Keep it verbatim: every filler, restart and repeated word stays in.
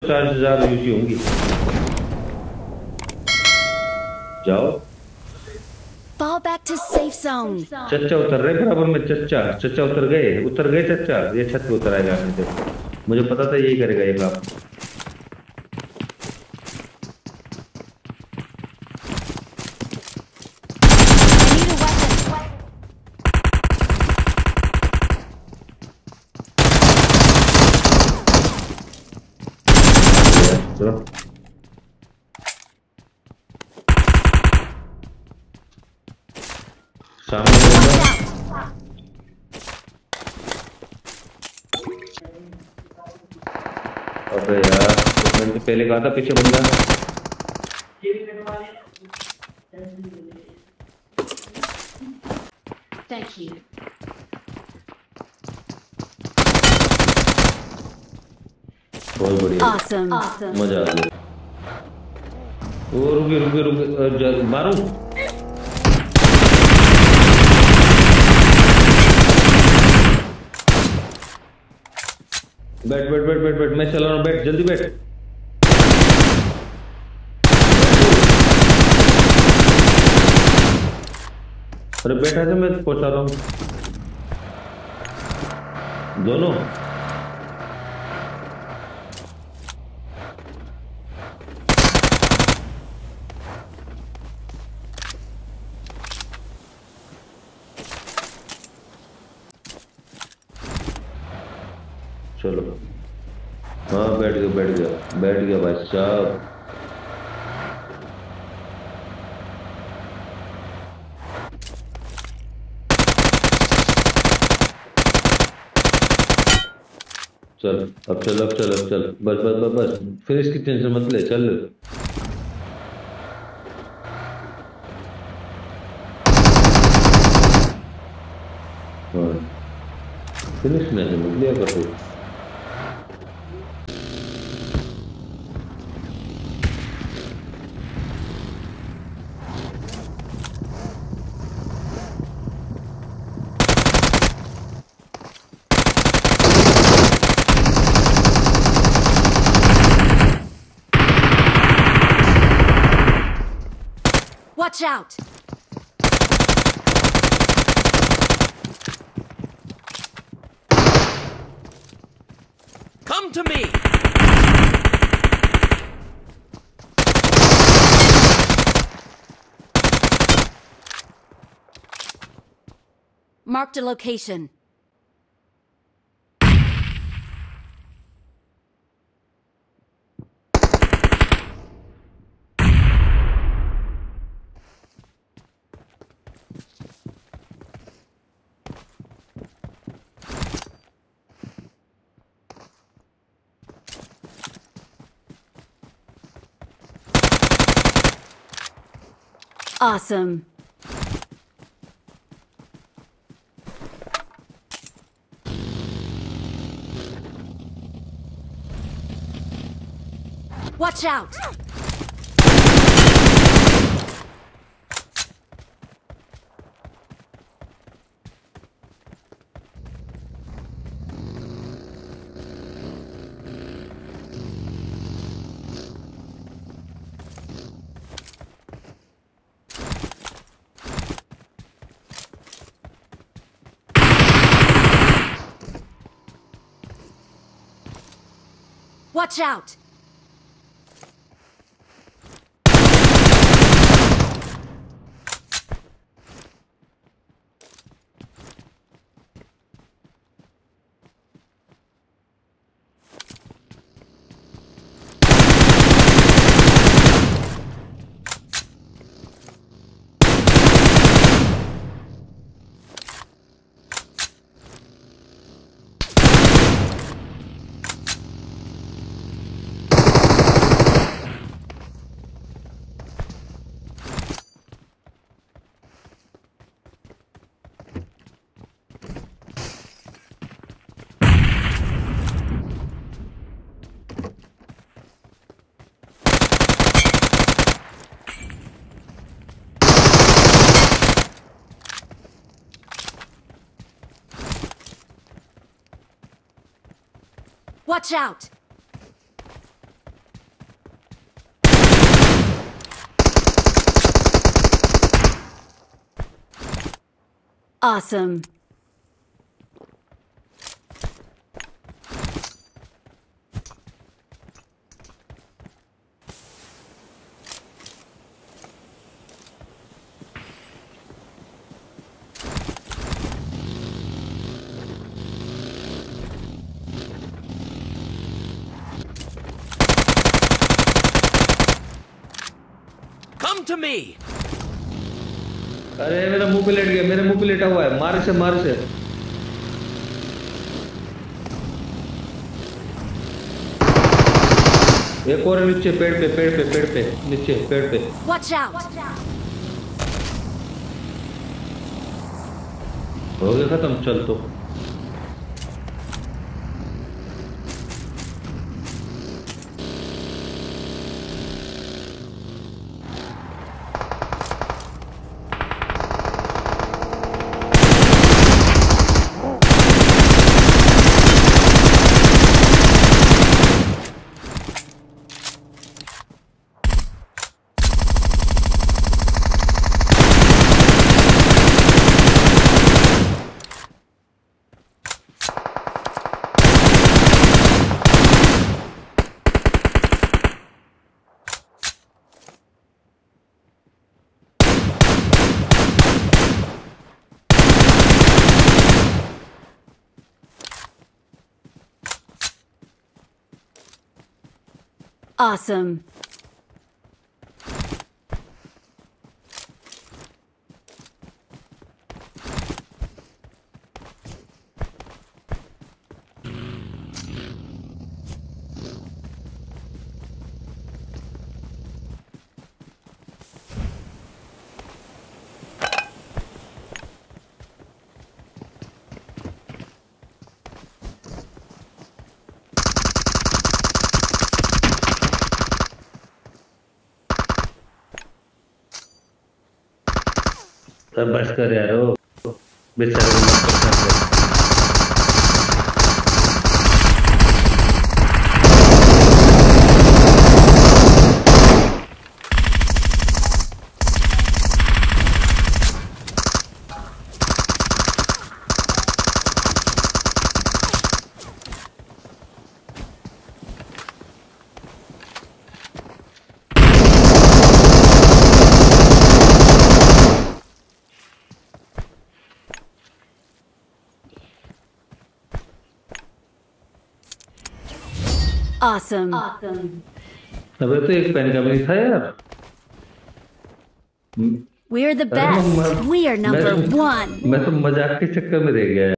चार हजार यूसी होंगी। जाओ। Fall back to safe zone. चच्चा उतर रहे बराबर में। चच्चा चच्चा उतर गए उतर गए चच्चा। ये छत पे उतर आएगा अपने। देखो मुझे पता था यही करेगा ये काम। चलो सामने अबे यार मैंने तो पहले कहा था पीछे बंदा। Thank you. बहुत बढ़िया। Awesome. Awesome. मजा आ गया। ओ रुके रुके रुके मारो। बैठ बैठ बैठ बैठ बैठ मैं चला रहा हूँ। बैठ जल्दी बैठ। अरे बैठा था मैं पहुंचा रहा हूँ दोनों। चलो हाँ बैठ गया बैठ गया बैठ गया भाई साहब। चल अब चल अब चल अब चल बस बस बस बस फिर इसकी टेंशन मत ले। चल हाँ फिनिश में निकल लिया कर तू। Watch out! Come to me! Marked a location. Awesome. Watch out! Watch out! Watch out! Awesome. Come to me. अरे मेरा मुंह पे लेट गया, मेरे मुंह पे लेटा हुआ है, मार से मार से। एक और नीचे पेड़ पे पेड़ पे पेड़ पे नीचे पेड़ पे। Watch out. हो गया खत्म, चल तो। Awesome. तब बस कर यार, वो बेचारे को मत परेशान कर। Awesome. Awesome. अबे तो एक पेन का भी नहीं था यार। We're the अरे मैं- best. We are number मैं- one. मैं तो मजाक के चक्कर में रह गया।